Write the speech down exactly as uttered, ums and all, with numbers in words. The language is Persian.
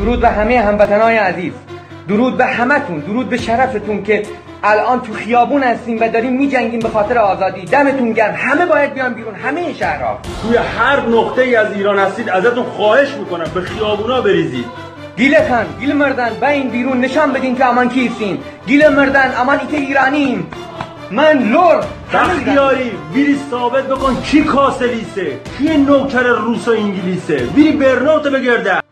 درود به همه هموطنای عزیز، درود به همتون، درود به شرفتون که الان تو خیابون هستیم و داریم میجنگیم به خاطر آزادی. دمتون گرم. همه باید بیان بیرون، همه شهرها. توی هر نقطه ای از ایران هستید ازتون خواهش میکنم به خیابونا بریزید. گیله کن، گیله مردن، باین بیرون نشان بدین که امان کیستین. گیله مردن، امان ایت ایرانیم. من لور بختیاری بیری ثابت بکن کی کاسلیسه، کی نوکر روس و انگلیسه، بیری برنوت بگرده.